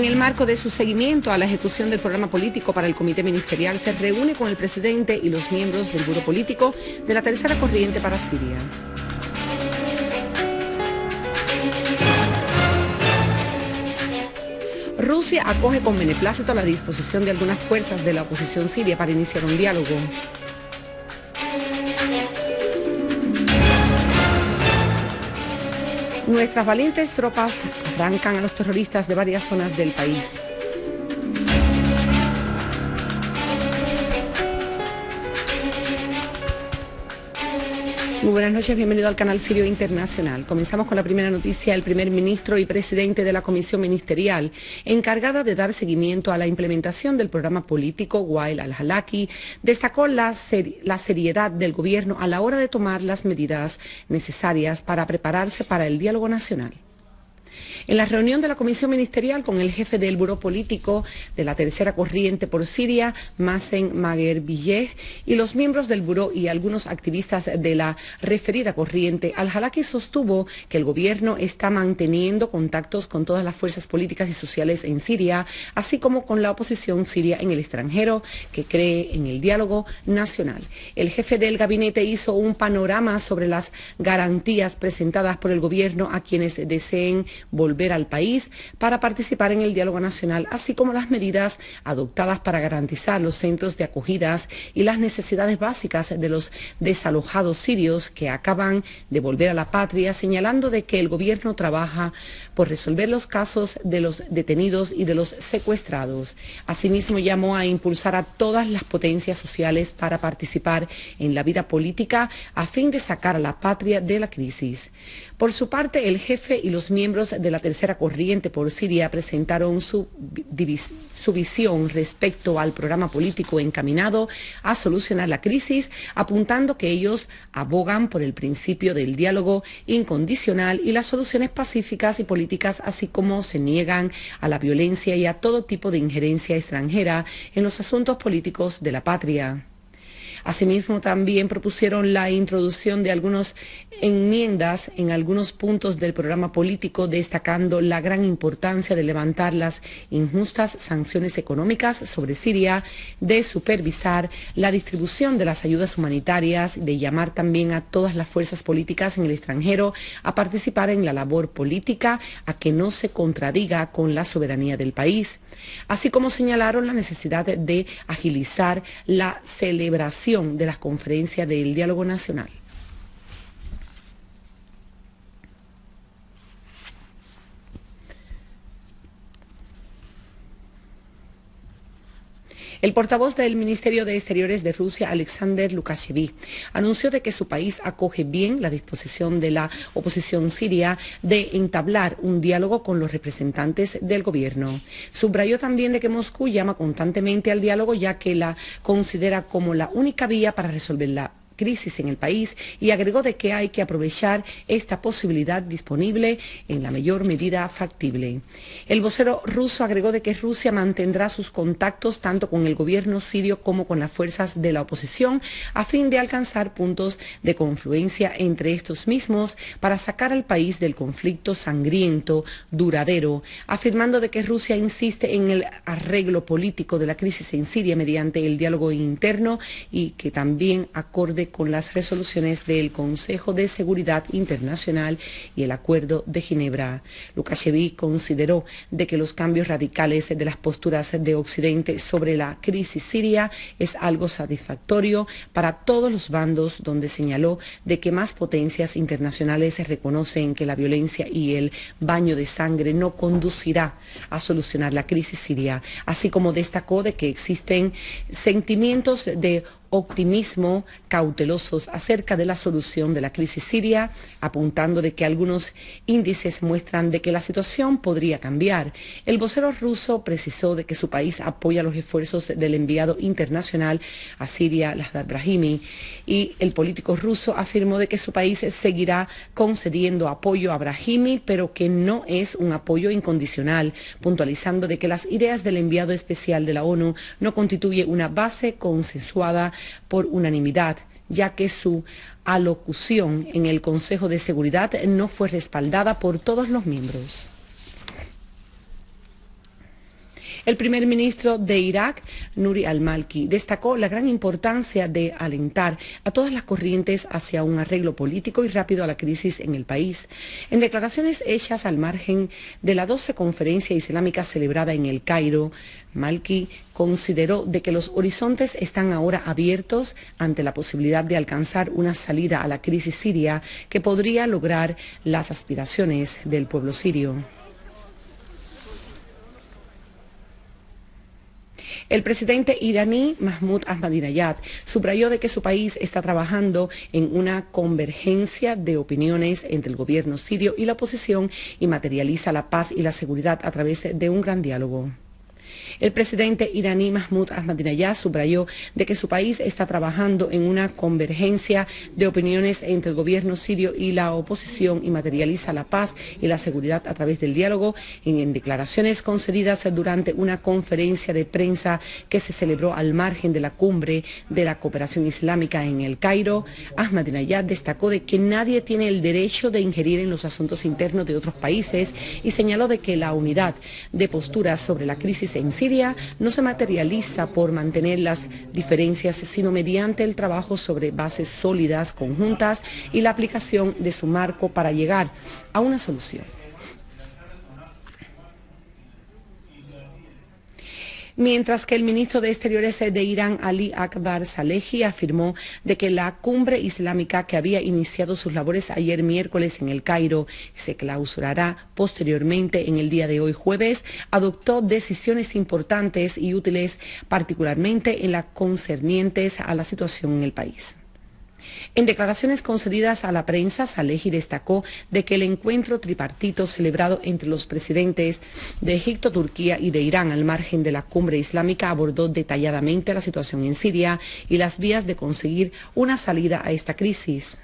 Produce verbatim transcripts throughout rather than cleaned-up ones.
En el marco de su seguimiento a la ejecución del programa político para el Comité Ministerial, se reúne con el presidente y los miembros del Buró Político de la Tercera Corriente para Siria. Rusia acoge con beneplácito la disposición de algunas fuerzas de la oposición siria para iniciar un diálogo. Nuestras valientes tropas arrancan a los terroristas de varias zonas del país. Muy buenas noches, bienvenido al canal Sirio Internacional. Comenzamos con la primera noticia. El primer ministro y presidente de la Comisión Ministerial, encargada de dar seguimiento a la implementación del programa político, Wael al-Halaki, destacó la, ser la seriedad del gobierno a la hora de tomar las medidas necesarias para prepararse para el diálogo nacional. En la reunión de la Comisión Ministerial con el jefe del Buró Político de la Tercera Corriente por Siria, Mazen Magherbiyeh, y los miembros del Buró y algunos activistas de la referida corriente, al-Halaki sostuvo que el gobierno está manteniendo contactos con todas las fuerzas políticas y sociales en Siria, así como con la oposición siria en el extranjero, que cree en el diálogo nacional. El jefe del gabinete hizo un panorama sobre las garantías presentadas por el gobierno a quienes deseen volver al país para participar en el diálogo nacional, así como las medidas adoptadas para garantizar los centros de acogidas y las necesidades básicas de los desalojados sirios que acaban de volver a la patria, señalando de que el gobierno trabaja por resolver los casos de los detenidos y de los secuestrados. Asimismo, llamó a impulsar a todas las potencias sociales para participar en la vida política a fin de sacar a la patria de la crisis. Por su parte, el jefe y los miembros de la Tercera Corriente por Siria presentaron su, su visión respecto al programa político encaminado a solucionar la crisis, apuntando que ellos abogan por el principio del diálogo incondicional y las soluciones pacíficas y políticas, así como se niegan a la violencia y a todo tipo de injerencia extranjera en los asuntos políticos de la patria. Asimismo, también propusieron la introducción de algunas enmiendas en algunos puntos del programa político, destacando la gran importancia de levantar las injustas sanciones económicas sobre Siria, de supervisar la distribución de las ayudas humanitarias, de llamar también a todas las fuerzas políticas en el extranjero a participar en la labor política, a que no se contradiga con la soberanía del país. Así como señalaron la necesidad de agilizar la celebración de las conferencias del diálogo nacional. El portavoz del Ministerio de Exteriores de Rusia, Alexander Lukashevich, anunció de que su país acoge bien la disposición de la oposición siria de entablar un diálogo con los representantes del gobierno. Subrayó también de que Moscú llama constantemente al diálogo, ya que la considera como la única vía para resolver la crisis en el país, y agregó de que hay que aprovechar esta posibilidad disponible en la mayor medida factible. El vocero ruso agregó de que Rusia mantendrá sus contactos tanto con el gobierno sirio como con las fuerzas de la oposición a fin de alcanzar puntos de confluencia entre estos mismos para sacar al país del conflicto sangriento duradero, afirmando de que Rusia insiste en el arreglo político de la crisis en Siria mediante el diálogo interno y que también acorde con las resoluciones del Consejo de Seguridad Internacional y el Acuerdo de Ginebra. Lukashevich consideró de que los cambios radicales de las posturas de Occidente sobre la crisis siria es algo satisfactorio para todos los bandos, donde señaló de que más potencias internacionales reconocen que la violencia y el baño de sangre no conducirá a solucionar la crisis siria, así como destacó de que existen sentimientos de optimismo cautelosos acerca de la solución de la crisis siria, apuntando de que algunos índices muestran de que la situación podría cambiar. El vocero ruso precisó de que su país apoya los esfuerzos del enviado internacional a Siria, Lakhdar Brahimi, y el político ruso afirmó de que su país seguirá concediendo apoyo a Brahimi, pero que no es un apoyo incondicional, puntualizando de que las ideas del enviado especial de la ONU no constituye una base consensuada por unanimidad, ya que su alocución en el Consejo de Seguridad no fue respaldada por todos los miembros. El primer ministro de Irak, Nouri al-Maliki, destacó la gran importancia de alentar a todas las corrientes hacia un arreglo político y rápido a la crisis en el país. En declaraciones hechas al margen de la doce conferencia islámica celebrada en El Cairo, Maliki consideró de que los horizontes están ahora abiertos ante la posibilidad de alcanzar una salida a la crisis siria que podría lograr las aspiraciones del pueblo sirio. El presidente iraní Mahmoud Ahmadinejad subrayó de que su país está trabajando en una convergencia de opiniones entre el gobierno sirio y la oposición y materializa la paz y la seguridad a través de un gran diálogo. El presidente iraní Mahmoud Ahmadinejad subrayó de que su país está trabajando en una convergencia de opiniones entre el gobierno sirio y la oposición y materializa la paz y la seguridad a través del diálogo. En, en declaraciones concedidas durante una conferencia de prensa que se celebró al margen de la cumbre de la cooperación islámica en El Cairo, Ahmadinejad destacó de que nadie tiene el derecho de ingerir en los asuntos internos de otros países y señaló de que la unidad de posturas sobre la crisis en Siria no se materializa por mantener las diferencias, sino mediante el trabajo sobre bases sólidas, conjuntas y la aplicación de su marco para llegar a una solución. Mientras que el ministro de Exteriores de Irán, Ali Akbar Salehi, afirmó de que la cumbre islámica que había iniciado sus labores ayer miércoles en El Cairo se clausurará posteriormente en el día de hoy jueves, adoptó decisiones importantes y útiles, particularmente en las concernientes a la situación en el país. En declaraciones concedidas a la prensa, Salehi destacó de que el encuentro tripartito celebrado entre los presidentes de Egipto, Turquía y de Irán al margen de la cumbre islámica abordó detalladamente la situación en Siria y las vías de conseguir una salida a esta crisis.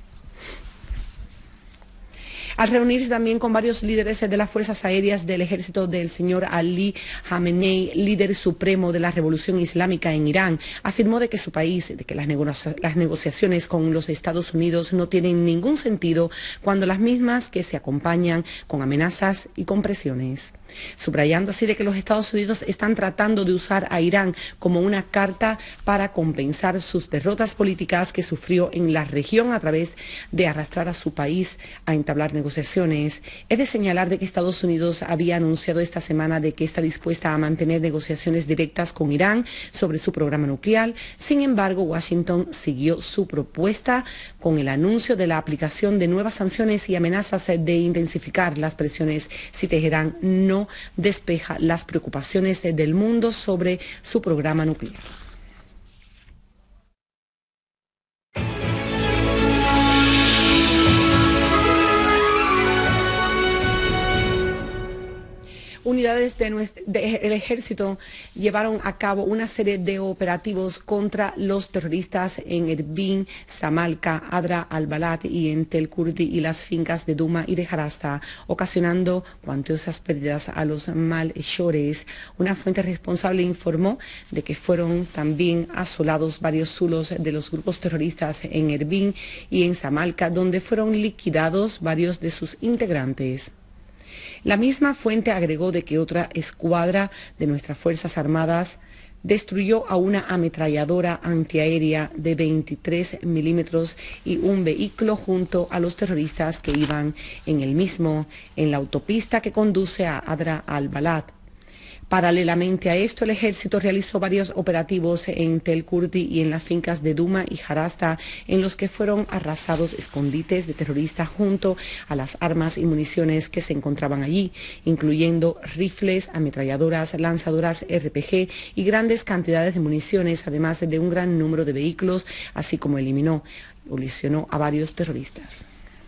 Al reunirse también con varios líderes de las fuerzas aéreas del ejército del señor Ali Khamenei, líder supremo de la revolución islámica en Irán, afirmó de que su país, de que las, nego las negociaciones con los Estados Unidos no tienen ningún sentido cuando las mismas que se acompañan con amenazas y con presiones. Subrayando así de que los Estados Unidos están tratando de usar a Irán como una carta para compensar sus derrotas políticas que sufrió en la región a través de arrastrar a su país a entablar negociaciones. Es de señalar de que Estados Unidos había anunciado esta semana de que está dispuesta a mantener negociaciones directas con Irán sobre su programa nuclear. Sin embargo, Washington siguió su propuesta con el anuncio de la aplicación de nuevas sanciones y amenazas de intensificar las presiones si Teherán no despeja las preocupaciones del mundo sobre su programa nuclear. Unidades del de ejército llevaron a cabo una serie de operativos contra los terroristas en Erbil, Samalca, Adra al-Balad y en Tel Kurdi y las fincas de Duma y de Harasta, ocasionando cuantiosas pérdidas a los malhechores. Una fuente responsable informó de que fueron también asolados varios zulos de los grupos terroristas en Erbil y en Samalca, donde fueron liquidados varios de sus integrantes. La misma fuente agregó de que otra escuadra de nuestras Fuerzas Armadas destruyó a una ametralladora antiaérea de veintitrés milímetros y un vehículo junto a los terroristas que iban en el mismo, en la autopista que conduce a Adra al-Balad. Paralelamente a esto, el ejército realizó varios operativos en Tel Kurdi y en las fincas de Duma y Harasta, en los que fueron arrasados escondites de terroristas junto a las armas y municiones que se encontraban allí, incluyendo rifles, ametralladoras, lanzadoras R P G y grandes cantidades de municiones, además de un gran número de vehículos, así como eliminó o lesionó a varios terroristas.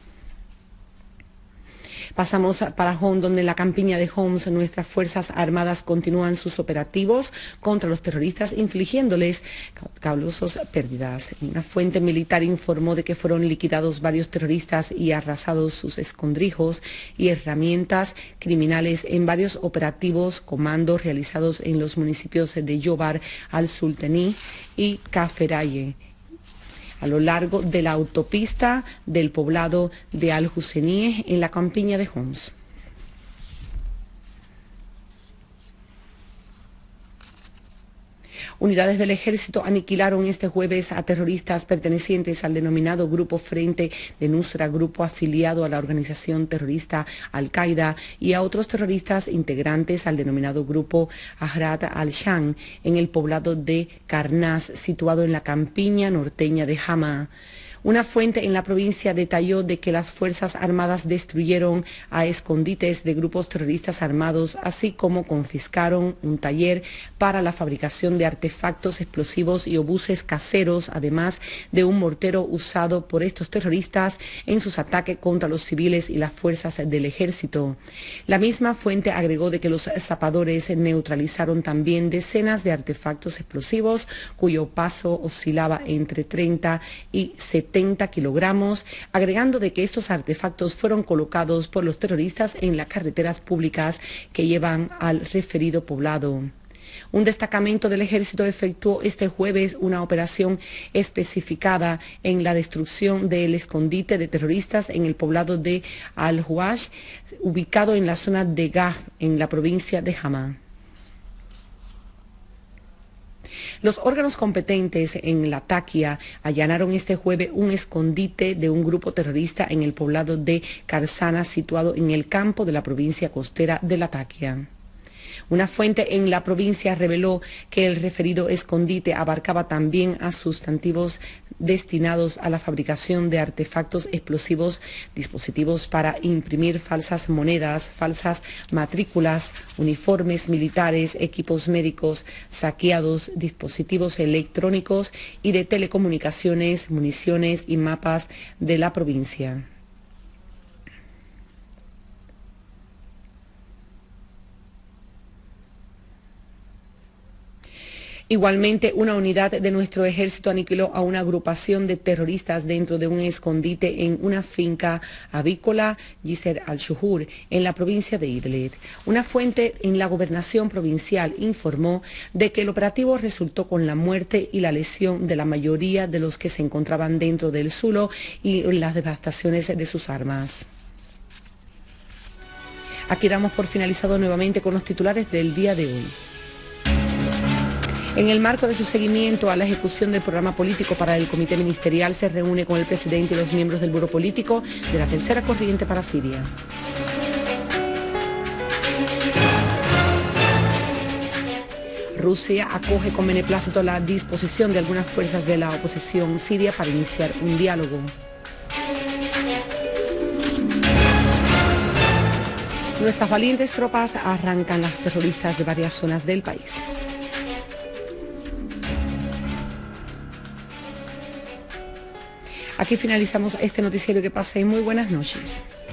Pasamos para Homs, donde en la campiña de Homs nuestras Fuerzas Armadas continúan sus operativos contra los terroristas, infligiéndoles causosas pérdidas. Una fuente militar informó de que fueron liquidados varios terroristas y arrasados sus escondrijos y herramientas criminales en varios operativos comandos realizados en los municipios de Yobar al-Sultani y Kaferaye, a lo largo de la autopista del poblado de Al-Husseinieh en la campiña de Homs. Unidades del ejército aniquilaron este jueves a terroristas pertenecientes al denominado Grupo Frente de Nusra, grupo afiliado a la organización terrorista Al-Qaeda, y a otros terroristas integrantes al denominado Grupo Ahrar al-Sham en el poblado de Karnaz, situado en la campiña norteña de Hama. Una fuente en la provincia detalló de que las Fuerzas Armadas destruyeron a escondites de grupos terroristas armados, así como confiscaron un taller para la fabricación de artefactos explosivos y obuses caseros, además de un mortero usado por estos terroristas en sus ataques contra los civiles y las fuerzas del ejército. La misma fuente agregó de que los zapadores neutralizaron también decenas de artefactos explosivos cuyo paso oscilaba entre treinta y setenta kilogramos, agregando de que estos artefactos fueron colocados por los terroristas en las carreteras públicas que llevan al referido poblado. Un destacamento del ejército efectuó este jueves una operación especificada en la destrucción del escondite de terroristas en el poblado de Al-Huash, ubicado en la zona de Gaf, en la provincia de Hama. Los órganos competentes en Latakia allanaron este jueves un escondite de un grupo terrorista en el poblado de Karsana, situado en el campo de la provincia costera de Latakia. Una fuente en la provincia reveló que el referido escondite abarcaba también a sustantivos destinados a la fabricación de artefactos explosivos, dispositivos para imprimir falsas monedas, falsas matrículas, uniformes militares, equipos médicos saqueados, dispositivos electrónicos y de telecomunicaciones, municiones y mapas de la provincia. Igualmente, una unidad de nuestro ejército aniquiló a una agrupación de terroristas dentro de un escondite en una finca avícola, Yisr al-Shuhur, en la provincia de Idlib. Una fuente en la gobernación provincial informó de que el operativo resultó con la muerte y la lesión de la mayoría de los que se encontraban dentro del zulo y las devastaciones de sus armas. Aquí damos por finalizado nuevamente con los titulares del día de hoy. En el marco de su seguimiento a la ejecución del programa político para el Comité Ministerial, se reúne con el presidente y los miembros del Buró Político de la Tercera Corriente para Siria. Rusia acoge con beneplácito la disposición de algunas fuerzas de la oposición siria para iniciar un diálogo. Nuestras valientes tropas arrancan a los terroristas de varias zonas del país. Aquí finalizamos este noticiero. Que pasen muy buenas noches.